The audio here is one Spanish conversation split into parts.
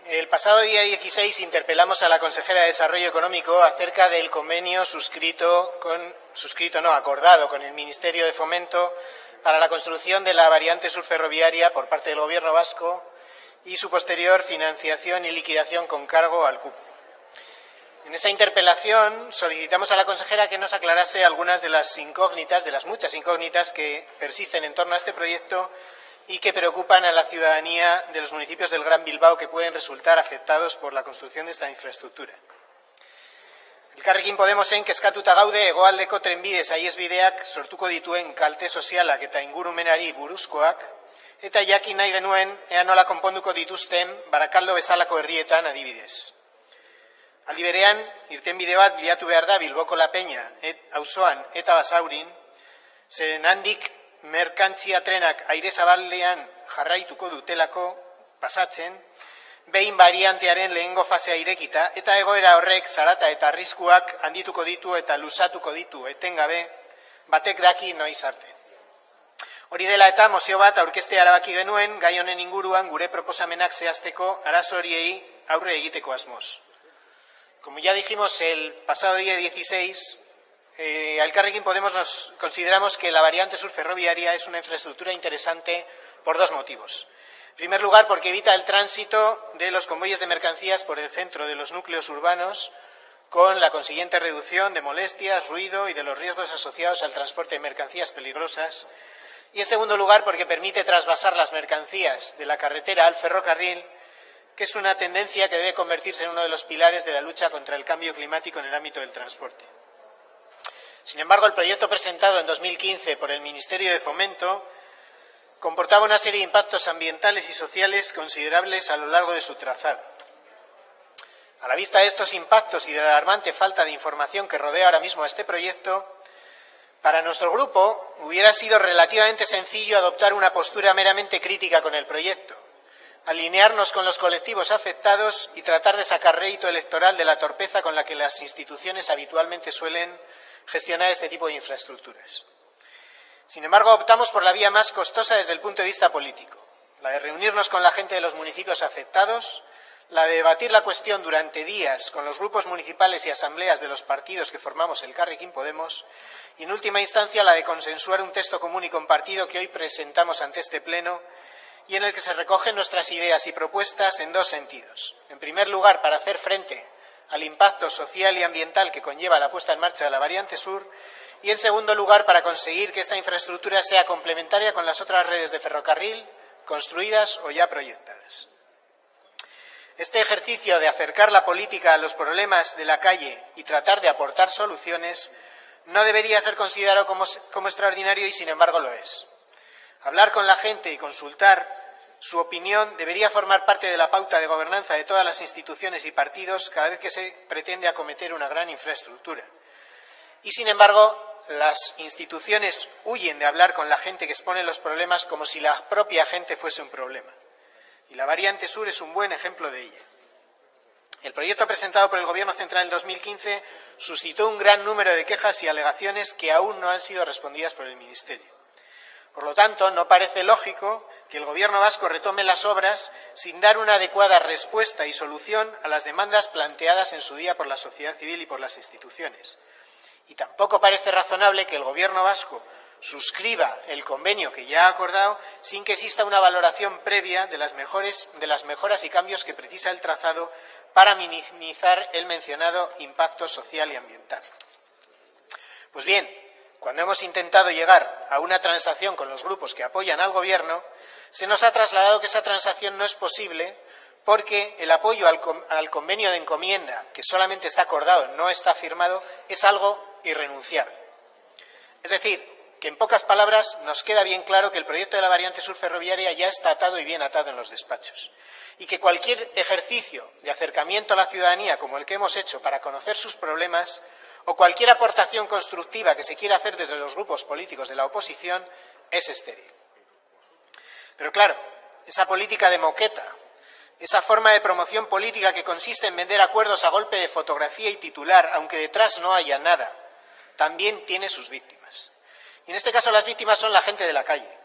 El pasado día 16 interpelamos a la consejera de Desarrollo Económico acerca del convenio acordado con el Ministerio de Fomento para la construcción de la variante sur ferroviaria por parte del Gobierno vasco y su posterior financiación y liquidación con cargo al cupo. En esa interpelación solicitamos a la consejera que nos aclarase algunas de las incógnitas, de las muchas incógnitas que persisten en torno a este proyecto y que preocupan a la ciudadanía de los municipios del Gran Bilbao que pueden resultar afectados por la construcción de esta infraestructura. Elkarrekin Podemosen kezkatuta gaude hegoaldeko trenbide saihesbideak sortuko dituen kalte sozialak eta ingurumenari buruzkoak, eta jakin nahi genuen ea nola konponduko dituzten Barakaldo bezalako herrietan adibidez. Aldi berean, irtenbide bat bilatu behar da Bilboko La Peña auzoan eta Basaurin, zeren handik merkantzia trenak aire zabalean jarraituko dutelako pasatzen, behin variantearen lehengo fasea irekita, eta egoera horrek zarata eta arriskuak handituko ditu eta luzatuko ditu etengabe, batek daki noiz arte. Hori dela eta mozio bat aurkeztea erabaki genuen gai honen inguruan gure proposamenak zehazteko arazo horiei aurre egiteko asmoz. Como ya dijimos el pasado día 16, a Elkarrekin Podemos consideramos que la variante sur ferroviaria es una infraestructura interesante por dos motivos. En primer lugar, porque evita el tránsito de los convoyes de mercancías por el centro de los núcleos urbanos, con la consiguiente reducción de molestias, ruido y de los riesgos asociados al transporte de mercancías peligrosas. Y en segundo lugar, porque permite trasvasar las mercancías de la carretera al ferrocarril, que es una tendencia que debe convertirse en uno de los pilares de la lucha contra el cambio climático en el ámbito del transporte. Sin embargo, el proyecto presentado en 2015 por el Ministerio de Fomento comportaba una serie de impactos ambientales y sociales considerables a lo largo de su trazado. A la vista de estos impactos y de la alarmante falta de información que rodea ahora mismo a este proyecto, para nuestro grupo hubiera sido relativamente sencillo adoptar una postura meramente crítica con el proyecto, alinearnos con los colectivos afectados y tratar de sacar rédito electoral de la torpeza con la que las instituciones habitualmente suelen gestionar este tipo de infraestructuras. Sin embargo, optamos por la vía más costosa desde el punto de vista político, la de reunirnos con la gente de los municipios afectados, la de debatir la cuestión durante días con los grupos municipales y asambleas de los partidos que formamos Elkarrekin Podemos y, en última instancia, la de consensuar un texto común y compartido que hoy presentamos ante este Pleno y en el que se recogen nuestras ideas y propuestas en dos sentidos. En primer lugar, para hacer frente al impacto social y ambiental que conlleva la puesta en marcha de la variante sur, y en segundo lugar, para conseguir que esta infraestructura sea complementaria con las otras redes de ferrocarril construidas o ya proyectadas. Este ejercicio de acercar la política a los problemas de la calle y tratar de aportar soluciones no debería ser considerado como extraordinario y, sin embargo, lo es. Hablar con la gente y consultar su opinión debería formar parte de la pauta de gobernanza de todas las instituciones y partidos cada vez que se pretende acometer una gran infraestructura. Y, sin embargo, las instituciones huyen de hablar con la gente que expone los problemas como si la propia gente fuese un problema. Y la variante sur es un buen ejemplo de ello. El proyecto presentado por el Gobierno Central en 2015 suscitó un gran número de quejas y alegaciones que aún no han sido respondidas por el Ministerio. Por lo tanto, no parece lógico que el Gobierno vasco retome las obras sin dar una adecuada respuesta y solución a las demandas planteadas en su día por la sociedad civil y por las instituciones. Y tampoco parece razonable que el Gobierno vasco suscriba el convenio que ya ha acordado sin que exista una valoración previa de las mejoras y cambios que precisa el trazado para minimizar el mencionado impacto social y ambiental. Pues bien, cuando hemos intentado llegar a una transacción con los grupos que apoyan al Gobierno, se nos ha trasladado que esa transacción no es posible porque el apoyo al convenio de encomienda, que solamente está acordado, no está firmado, es algo irrenunciable. Es decir, que en pocas palabras nos queda bien claro que el proyecto de la variante sur ferroviaria ya está atado y bien atado en los despachos y que cualquier ejercicio de acercamiento a la ciudadanía como el que hemos hecho para conocer sus problemas o cualquier aportación constructiva que se quiera hacer desde los grupos políticos de la oposición es estéril. Pero claro, esa política de moqueta, esa forma de promoción política que consiste en vender acuerdos a golpe de fotografía y titular, aunque detrás no haya nada, también tiene sus víctimas. Y en este caso las víctimas son la gente de la calle,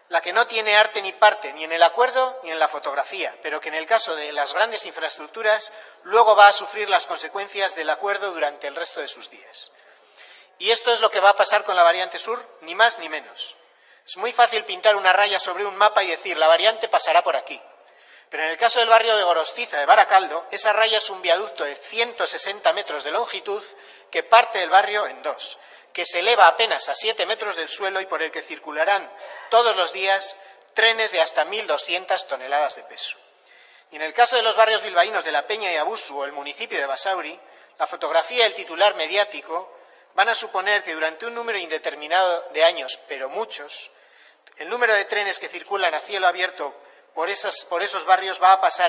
la que no tiene arte ni parte ni en el acuerdo ni en la fotografía, pero que en el caso de las grandes infraestructuras luego va a sufrir las consecuencias del acuerdo durante el resto de sus días. Y esto es lo que va a pasar con la variante sur, ni más ni menos. Es muy fácil pintar una raya sobre un mapa y decir la variante pasará por aquí. Pero en el caso del barrio de Gorostiza de Baracaldo, esa raya es un viaducto de 160 metros de longitud que parte el barrio en dos, que se eleva apenas a 7 metros del suelo y por el que circularán todos los días trenes de hasta 1.200 toneladas de peso. Y en el caso de los barrios bilbaínos de La Peña y Abusu o el municipio de Basauri, la fotografía y el titular mediático van a suponer que durante un número indeterminado de años, pero muchos, el número de trenes que circulan a cielo abierto por esos barrios va a pasar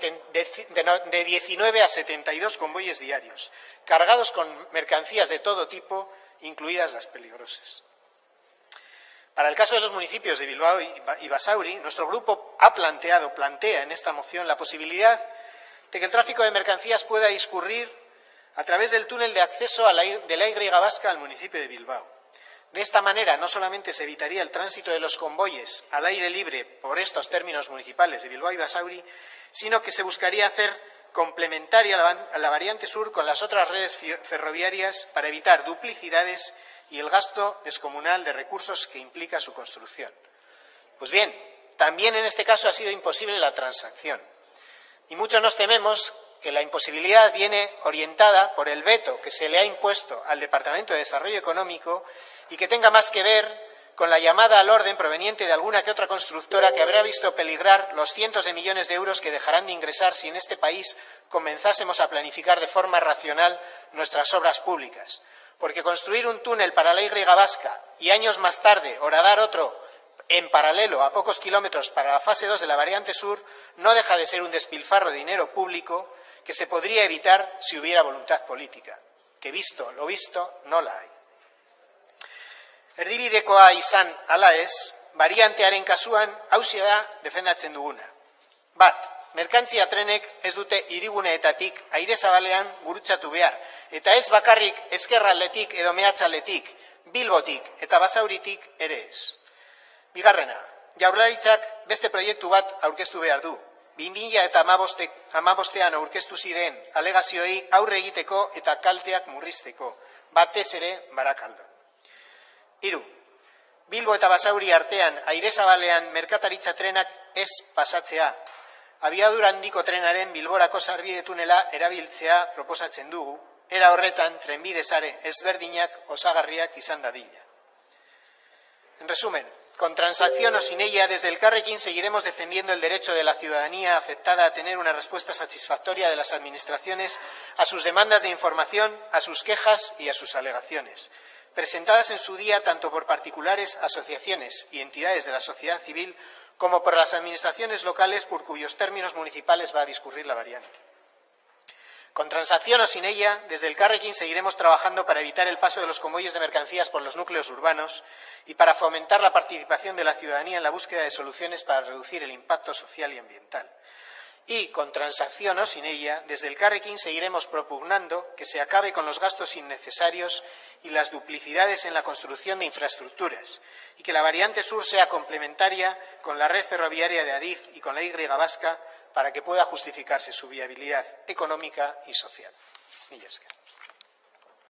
de 19 a 72 convoyes diarios, cargados con mercancías de todo tipo, incluidas las peligrosas. Para el caso de los municipios de Bilbao y Basauri, nuestro grupo plantea en esta moción la posibilidad de que el tráfico de mercancías pueda discurrir a través del túnel de acceso de la Y vasca al municipio de Bilbao. De esta manera, no solamente se evitaría el tránsito de los convoyes al aire libre por estos términos municipales de Bilbao y Basauri, sino que se buscaría hacer complementaria la variante sur con las otras redes ferroviarias para evitar duplicidades y el gasto descomunal de recursos que implica su construcción. Pues bien, también en este caso ha sido imposible la transacción. Y mucho nos tememos que la imposibilidad viene orientada por el veto que se le ha impuesto al Departamento de Desarrollo Económico y que tenga más que ver con la llamada al orden proveniente de alguna que otra constructora que habrá visto peligrar los cientos de millones de euros que dejarán de ingresar si en este país comenzásemos a planificar de forma racional nuestras obras públicas. Porque construir un túnel para la Y vasca y años más tarde horadar otro en paralelo a pocos kilómetros para la fase 2 de la variante sur no deja de ser un despilfarro de dinero público que se podría evitar si hubiera voluntad política, que visto lo visto no la hay. Erdibidekoa izan ala ez, variantearen kasuan hauxe da defendatzen duguna. Bat, merkantzia trenek ez dute hiriguneetatik aire zabalean gurutzatu behar, eta ez bakarrik ezkerraldetik edo mehatzaldetik, Bilbotik eta Basauritik ere ez. Bigarrena, Jaurlaritzak beste proiektu bat aurkeztu behar du. 2015ean aurkeztu ziren alegazioei aurre egiteko eta kalteak murrizteko, batez ere Barakaldon. 3. Bilbo eta Basauri artean aire zabalean merkataritza trenak ez pasatzea. Abiadura handiko trenaren Bilborako sarbide tunela erabiltzea proposatzen dugu, era horretan trenbide sare ezberdinak osagarriak izan dadila. En resumen, con transacción o sin ella, desde Elkarrekin seguiremos defendiendo el derecho de la ciudadanía afectada a tener una respuesta satisfactoria de las administraciones a sus demandas de información, a sus quejas y a sus alegaciones, presentadas en su día tanto por particulares, asociaciones y entidades de la sociedad civil como por las administraciones locales por cuyos términos municipales va a discurrir la variante. Con transacción o sin ella, desde Elkarrekin seguiremos trabajando para evitar el paso de los convoyes de mercancías por los núcleos urbanos y para fomentar la participación de la ciudadanía en la búsqueda de soluciones para reducir el impacto social y ambiental. Y, con transacción o sin ella, desde Elkarrekin seguiremos propugnando que se acabe con los gastos innecesarios y las duplicidades en la construcción de infraestructuras y que la variante sur sea complementaria con la red ferroviaria de Adif y con la Y vasca para que pueda justificarse su viabilidad económica y social. Mila esker.